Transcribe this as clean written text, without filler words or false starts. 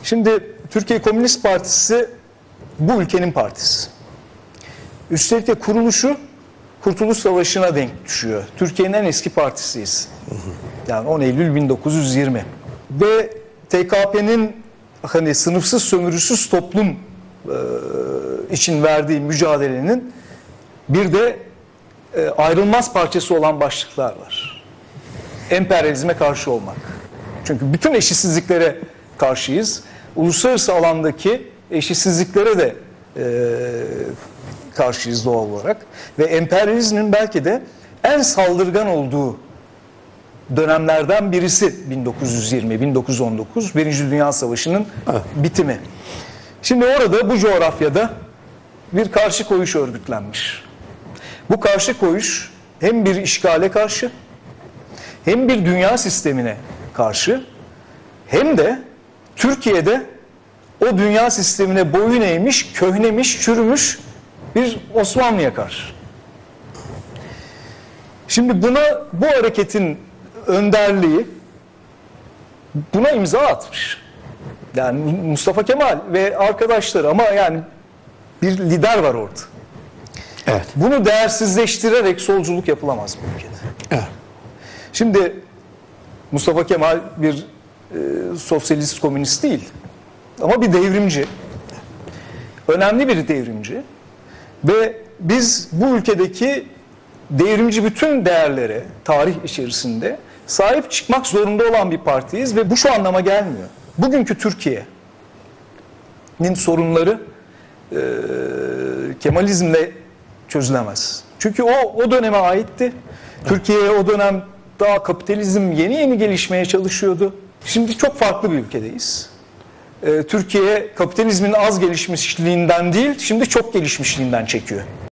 Şimdi Türkiye Komünist Partisi bu ülkenin partisi. Üstelik de kuruluşu Kurtuluş Savaşı'na denk düşüyor. Türkiye'nin en eski partisiyiz. Yani 10 Eylül 1920. Ve TKP'nin hani sınıfsız sömürüsüz toplum için verdiği mücadelenin bir de ayrılmaz parçası olan başlıklar var. Emperyalizme karşı olmak. Çünkü bütün eşitsizliklere karşıyız. Uluslararası alandaki eşitsizliklere de karşıyız doğal olarak. Ve emperyalizmin belki de en saldırgan olduğu dönemlerden birisi 1920-1919 Birinci Dünya Savaşı'nın bitimi. Şimdi orada bu coğrafyada bir karşı koyuş örgütlenmiş. Bu karşı koyuş hem bir işgale karşı hem bir dünya sistemine karşı hem de Türkiye'de o dünya sistemine boyun eğmiş, köhnemiş, çürümüş bir Osmanlı'ya karşı. Şimdi bu hareketin önderliği buna imza atmış. Yani Mustafa Kemal ve arkadaşları, ama yani bir lider var orada. Evet. Bunu değersizleştirerek solculuk yapılamaz bu ülkede. Evet. Şimdi Mustafa Kemal bir sosyalist komünist değil. Ama bir devrimci. Önemli bir devrimci. Ve biz bu ülkedeki devrimci bütün değerlere tarih içerisinde sahip çıkmak zorunda olan bir partiyiz ve bu şu anlama gelmiyor. Bugünkü Türkiye'nin sorunları Kemalizmle çözülemez. Çünkü o döneme aitti. Türkiye o dönem daha kapitalizm yeni gelişmeye çalışıyordu. Şimdi çok farklı bir ülkedeyiz. Türkiye kapitalizmin az gelişmişliğinden değil, şimdi çok gelişmişliğinden çekiyor.